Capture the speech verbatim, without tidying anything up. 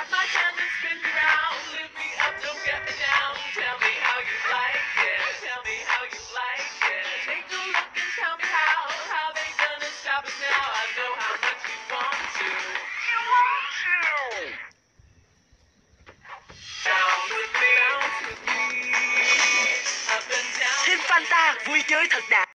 my hand and spin me round. Lift me up, don't get me down. Tell me how you like it. Tell me how you like it. Take a look and tell me how. How they gonna stop us now? I know how much you want to. You want to. Down with me, bounce with me. Up and down. Thêm Fanta, vui chơi thật đã.